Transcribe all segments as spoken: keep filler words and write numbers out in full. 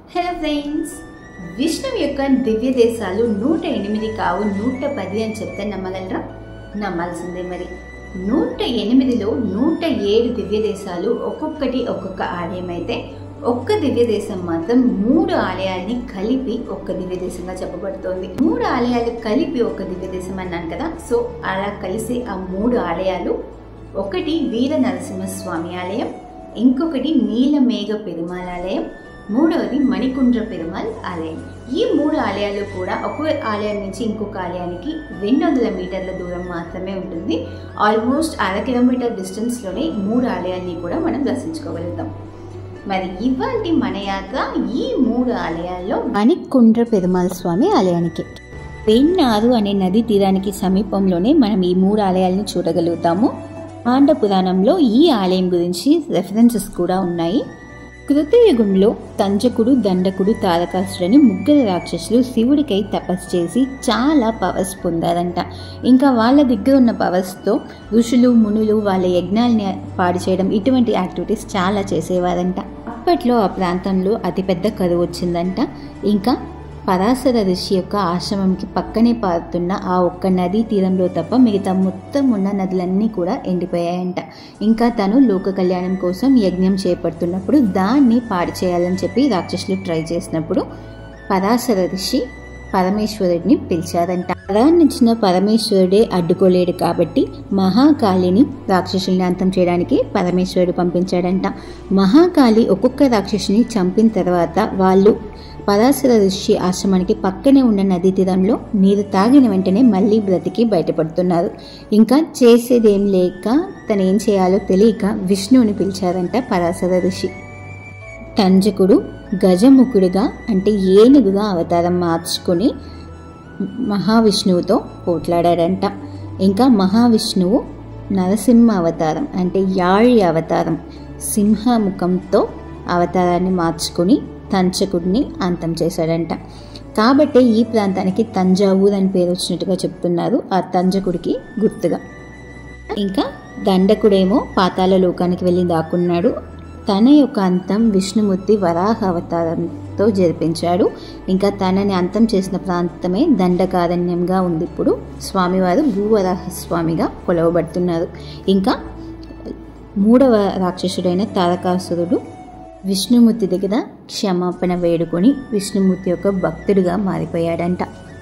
Hello friends, విష్ణువు యొక్క దివ్య దేశాలు నూట ఎనిమిది కావు నూట పది అని చెప్తే నమ్మగలరా? నమ్మాల్సిందే. మరి నూట ఎనిమిదిలో నూట ఏడు దివ్య దేశాలు ఒక్కొక్కటి ఒక్కొక్క ఆలయం అయితే ఒక్క దివ్య దేశం మాత్రం మూడు ఆలయాల్ని కలిపి ఒక్క దివ్య దేశంగా చెప్పబడుతోంది. మూడు ఆలయాలు కలిపి ఒక్క దివ్య దేశం అన్నాను కదా. సో అలా కలిసి ఆ మూడు ఆలయాలు, ఒకటి వీర నరసింహస్వామి ఆలయం, ఇంకొకటి నీలమేఘ పెరుమాళ్ ఆలయం, మూడవది మణికుండ్ర పెరుమాళ్ ఆలయం. ఈ మూడు ఆలయాలు కూడా ఒక ఆలయం నుంచి ఇంకొక ఆలయానికి రెండు వందల మీటర్ల దూరం మాత్రమే ఉంటుంది. ఆల్మోస్ట్ అర కిలోమీటర్ డిస్టెన్స్లోనే మూడు ఆలయాల్ని కూడా మనం దర్శించుకోగలుగుతాం. మరి ఇవాంటి మన యాత్ర ఈ మూడు ఆలయాల్లో మణికుండ్ర పెరుమాళ్ స్వామి ఆలయానికి. పెన్నారు అనే నది తీరానికి సమీపంలోనే మనం ఈ మూడు ఆలయాలను చూడగలుగుతాము. పాండ పురాణంలో ఈ ఆలయం గురించి రెఫరెన్సెస్ కూడా ఉన్నాయి. కృతయుగంలో తంజకుడు, దండకుడు, తారకాసుడని ముగ్గురు రాక్షసులు శివుడికై తపస్సు చేసి చాలా పవర్స్ పొందారంట. ఇంకా వాళ్ళ దగ్గర ఉన్న పవర్స్తో ఋషులు, మునులు వాళ్ళ యజ్ఞాలని పాడు చేయడం, ఇటువంటి యాక్టివిటీస్ చాలా చేసేవారంట. అప్పట్లో ఆ ప్రాంతంలో అతిపెద్ద కరువు వచ్చిందంట. ఇంకా పరాశర ఋషి యొక్క ఆశ్రమంకి పక్కనే పారుతున్న ఆ ఒక్క నదీ తీరంలో తప్ప మిగతా మొత్తం ఉన్న నదులన్నీ కూడా ఎండిపోయాయంట. ఇంకా తను లోక కళ్యాణం కోసం యజ్ఞం చేపడుతున్నప్పుడు దాన్ని పాడు చేయాలని చెప్పి రాక్షసులు ట్రై చేసినప్పుడు పరాశర ఋషి పరమేశ్వరుడిని పిలిచారంట. వరాన్నిచ్చిన పరమేశ్వరుడే అడ్డుకోలేడు కాబట్టి మహాకాళిని రాక్షసుల్ని అంతం చేయడానికి పరమేశ్వరుడు పంపించాడంట. మహాకాళి ఒక్కొక్క రాక్షసుని చంపిన తర్వాత వాళ్ళు పరాశర ఋషి ఆశ్రమానికి పక్కనే ఉన్న నదీ తీరంలో నీరు తాగిన వెంటనే మళ్ళీ బ్రతికి బయటపడుతున్నారు. ఇంకా చేసేదేం లేక తను ఏం చేయాలో తెలియక విష్ణువుని పిలిచారంట పరాశర ఋషి. తంజకుడు గజముఖుడిగా అంటే ఏనుగుగా అవతారం మార్చుకొని మహావిష్ణువుతో పోట్లాడాడంట. ఇంకా మహావిష్ణువు నరసింహ అవతారం అంటే యాళి అవతారం సింహముఖంతో అవతారాన్ని మార్చుకొని తంజకుడిని అంతం చేశాడంట. కాబట్టి ఈ ప్రాంతానికి తంజావూర్ అని పేరు వచ్చినట్టుగా చెప్తున్నారు ఆ తంజకుడికి గుర్తుగా. ఇంకా దండకుడేమో పాతాళ లోకానికి వెళ్ళి దాక్కున్నాడు. తన యొక్క అంతం విష్ణుమూర్తి వరాహ అవతారంతో జరిపించాడు. ఇంకా తనని అంతం చేసిన ప్రాంతమే దండకారణ్యంగా ఉంది. ఇప్పుడు స్వామివారు భూవరాహ స్వామిగా కొలవబడుతున్నారు. ఇంకా మూడవ రాక్షసుడైన తారకాసురుడు విష్ణుమూర్తి దగ్గర క్షమాపణ వేడుకొని విష్ణుమూర్తి యొక్క భక్తుడిగా మారిపోయాడంట.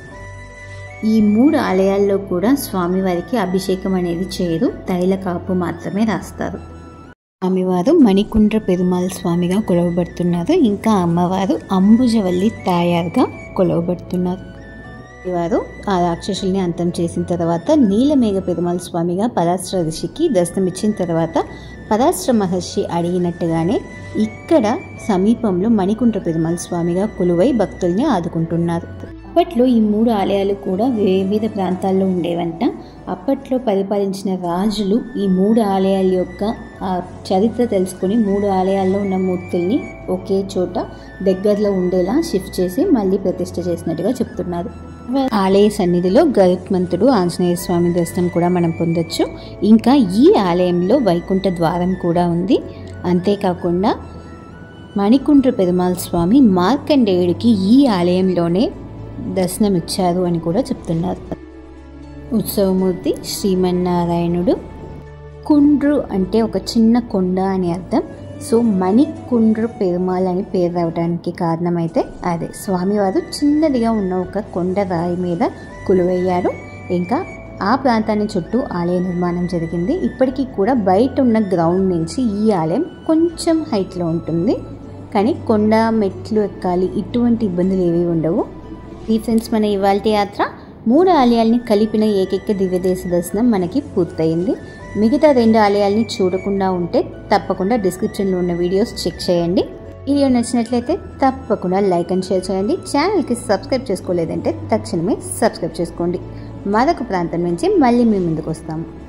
ఈ మూడు ఆలయాల్లో కూడా స్వామివారికి అభిషేకం అనేది చేయరు, తైల కాపు మాత్రమే రాస్తారు. స్వామివారు మణికుండ్ర పెరుమాళ్ స్వామిగా కొలవబడుతున్నారు. ఇంకా అమ్మవారు అంబుజవల్లి తాయారుగా కొలవబడుతున్నారు. వారు ఆ రాక్షసుల్ని అంతం చేసిన తర్వాత నీలమేఘ పెరుమాళ్ స్వామిగా పరాశర ఋషికి దర్శనమిచ్చిన తర్వాత పరాశర మహర్షి అడిగినట్టుగానే ఇక్కడ సమీపంలో మణికుండ్ర పెరుమాళ్ స్వామిగా కొలువై భక్తుల్ని ఆదుకుంటున్నారు. అప్పట్లో ఈ మూడు ఆలయాలు కూడా వివిధ ప్రాంతాల్లో ఉండేవంట. అప్పట్లో పరిపాలించిన రాజులు ఈ మూడు ఆలయాల యొక్క చరిత్ర తెలుసుకుని మూడు ఆలయాల్లో ఉన్న మూర్తుల్ని ఒకే చోట దగ్గరలో ఉండేలా షిఫ్ట్ చేసి మళ్ళీ ప్రతిష్ఠ చేసినట్టుగా చెప్తున్నారు. ఆలయ సన్నిధిలో గరుత్మంతుడు, ఆంజనేయ స్వామి దర్శనం కూడా మనం పొందొచ్చు. ఇంకా ఈ ఆలయంలో వైకుంఠ ద్వారం కూడా ఉంది. అంతేకాకుండా మణికుండ్ర పెరుమాళ్ స్వామి మార్కండేయుడికి ఈ ఆలయంలోనే దర్శనం ఇచ్చారు అని కూడా చెప్తున్నారు. ఉత్సవమూర్తి శ్రీమన్నారాయణుడు. కుండ్రు అంటే ఒక చిన్న కొండ అని అర్థం. సో మణికుండ్ర పెరుమాళ్ అని పేరు రావడానికి కారణమైతే అదే స్వామివారు చిన్నదిగా ఉన్న ఒక కొండ రాయి మీద కొలువయ్యారు. ఇంకా ఆ ప్రాంతాన్ని చుట్టూ ఆలయ నిర్మాణం జరిగింది. ఇప్పటికీ కూడా బయట ఉన్న గ్రౌండ్ నుంచి ఈ ఆలయం కొంచెం హైట్లో ఉంటుంది. కానీ కొండ మెట్లు ఎక్కాలి, ఇటువంటి ఇబ్బందులు ఏవి ఉండవు. ఈ ఫ్రెండ్స్, మన ఇవాల్టి యాత్ర మూడు ఆలయాల్ని కలిపిన ఏకైక దివ్యదేశ దర్శనం మనకి పూర్తయింది. మిగతా రెండు ఆలయాల్ని చూడకుండా ఉంటే తప్పకుండా డిస్క్రిప్షన్లో ఉన్న వీడియోస్ చెక్ చేయండి. వీడియో నచ్చినట్లయితే తప్పకుండా లైక్ అండ్ షేర్ చేయండి. ఛానల్కి సబ్స్క్రైబ్ చేసుకోలేదంటే తక్షణమే సబ్స్క్రైబ్ చేసుకోండి. మరొక ప్రాంతం నుంచి మళ్ళీ మీ ముందుకు వస్తాము.